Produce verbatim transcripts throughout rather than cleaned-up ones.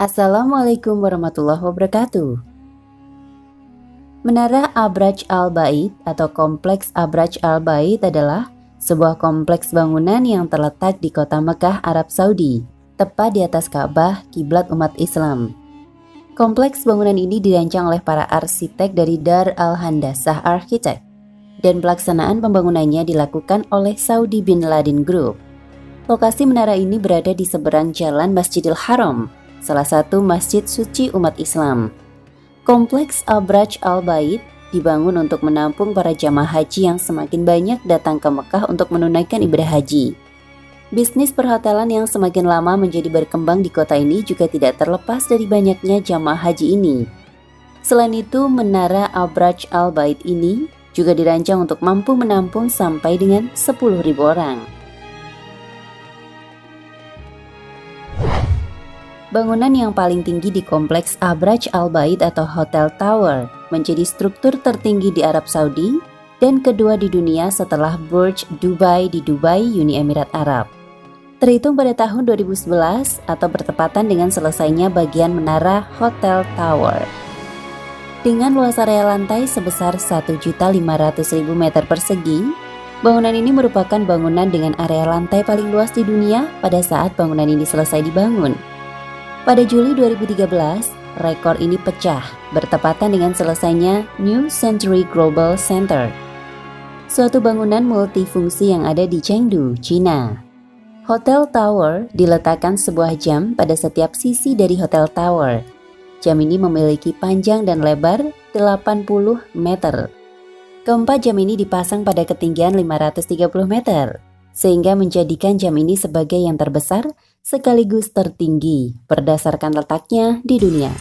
Assalamualaikum warahmatullahi wabarakatuh. Menara Abraj Al-Bait atau Kompleks Abraj Al-Bait adalah sebuah kompleks bangunan yang terletak di kota Mekah, Arab Saudi, tepat di atas Ka'bah, kiblat umat Islam. Kompleks bangunan ini dirancang oleh para arsitek dari Dar Al-Handasah Architect, dan pelaksanaan pembangunannya dilakukan oleh Saudi Bin Laden Group. Lokasi menara ini berada di seberang jalan Masjidil Haram, salah satu masjid suci umat Islam. Kompleks Abraj Al-Bait dibangun untuk menampung para jamaah haji yang semakin banyak datang ke Mekah untuk menunaikan ibadah haji. Bisnis perhotelan yang semakin lama menjadi berkembang di kota ini juga tidak terlepas dari banyaknya jamaah haji ini. Selain itu, menara Abraj Al-Bait ini juga dirancang untuk mampu menampung sampai dengan sepuluh ribu orang. Bangunan yang paling tinggi di kompleks Abraj Al-Bait atau Hotel Tower menjadi struktur tertinggi di Arab Saudi dan kedua di dunia setelah Burj Dubai di Dubai, Uni Emirat Arab. Terhitung pada tahun dua ribu sebelas atau bertepatan dengan selesainya bagian menara Hotel Tower. Dengan luas area lantai sebesar satu juta lima ratus ribu meter persegi, bangunan ini merupakan bangunan dengan area lantai paling luas di dunia pada saat bangunan ini selesai dibangun. Pada Juli dua ribu tiga belas, rekor ini pecah bertepatan dengan selesainya New Century Global Center, suatu bangunan multifungsi yang ada di Chengdu, China. Hotel Tower diletakkan sebuah jam pada setiap sisi dari Hotel Tower. Jam ini memiliki panjang dan lebar delapan puluh meter. Keempat jam ini dipasang pada ketinggian lima ratus tiga puluh meter, sehingga menjadikan jam ini sebagai yang terbesar sekaligus tertinggi berdasarkan letaknya di dunia.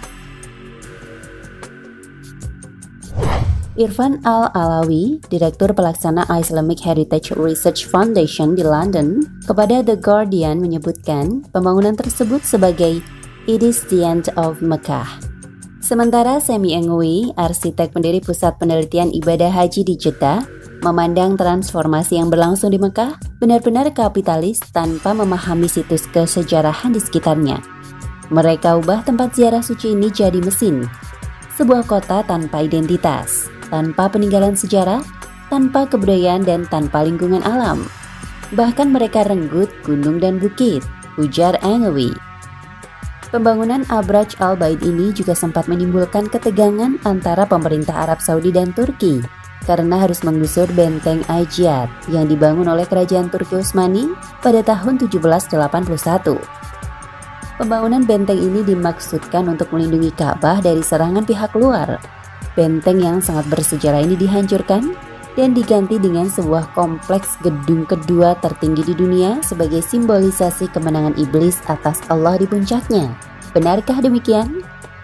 Irfan Al-Alawi, Direktur Pelaksana Islamic Heritage Research Foundation di London, kepada The Guardian menyebutkan pembangunan tersebut sebagai "It is the end of Mecca". Sementara Semi Engwi, arsitek pendiri Pusat Penelitian Ibadah Haji di Jeddah, memandang transformasi yang berlangsung di Mekah benar-benar kapitalis tanpa memahami situs kesejarahan di sekitarnya. Mereka ubah tempat ziarah suci ini jadi mesin, sebuah kota tanpa identitas, tanpa peninggalan sejarah, tanpa kebudayaan dan tanpa lingkungan alam. Bahkan mereka renggut gunung dan bukit, ujar Engwi. Pembangunan Abraj Al-Bait ini juga sempat menimbulkan ketegangan antara pemerintah Arab Saudi dan Turki karena harus menggusur benteng Ayyad yang dibangun oleh kerajaan Turki Utsmani pada tahun tujuh belas delapan puluh satu. Pembangunan benteng ini dimaksudkan untuk melindungi Ka'bah dari serangan pihak luar. Benteng yang sangat bersejarah ini dihancurkan dan diganti dengan sebuah kompleks gedung kedua tertinggi di dunia sebagai simbolisasi kemenangan iblis atas Allah di puncaknya. Benarkah demikian?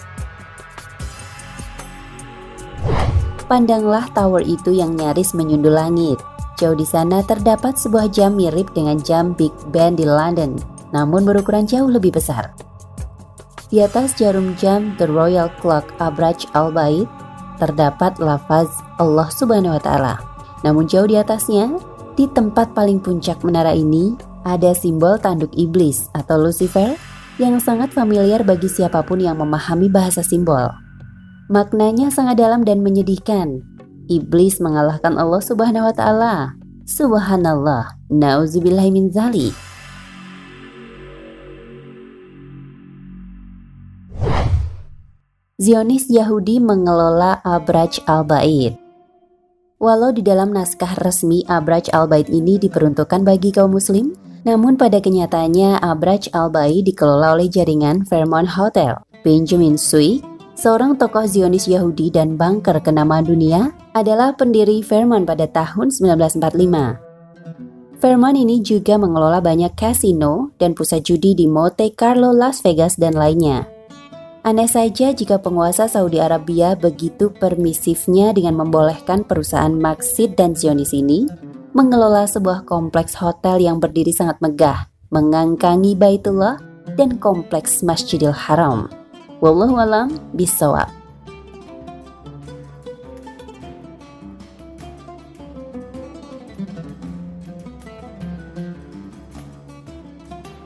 Pandanglah tower itu yang nyaris menyundul langit. Jauh di sana terdapat sebuah jam mirip dengan jam Big Ben di London, namun berukuran jauh lebih besar. Di atas jarum jam The Royal Clock Abraj Al-Bait terdapat lafaz Allah Subhanahu wa Ta'ala. Namun jauh di atasnya, di tempat paling puncak menara ini, ada simbol tanduk iblis atau Lucifer yang sangat familiar bagi siapapun yang memahami bahasa simbol. Maknanya sangat dalam dan menyedihkan. Iblis mengalahkan Allah Subhanahu wa Ta'ala. Subhanallah, na'udzubillahi min dzalik. Zionis Yahudi mengelola Abraj Al-Bait. Walau di dalam naskah resmi Abraj Al-Bait ini diperuntukkan bagi kaum muslim, namun pada kenyataannya Abraj Al-Bait dikelola oleh jaringan Fairmont Hotel. Benjamin Sui, seorang tokoh Zionis Yahudi dan banker kenamaan dunia, adalah pendiri Fairmont pada tahun seribu sembilan ratus empat puluh lima. Fairmont ini juga mengelola banyak kasino dan pusat judi di Monte Carlo, Las Vegas, dan lainnya. Aneh saja jika penguasa Saudi Arabia begitu permisifnya dengan membolehkan perusahaan Maksid dan Zionis ini mengelola sebuah kompleks hotel yang berdiri sangat megah, mengangkangi Baitullah dan kompleks Masjidil Haram. Wallahu a'lam bishawab.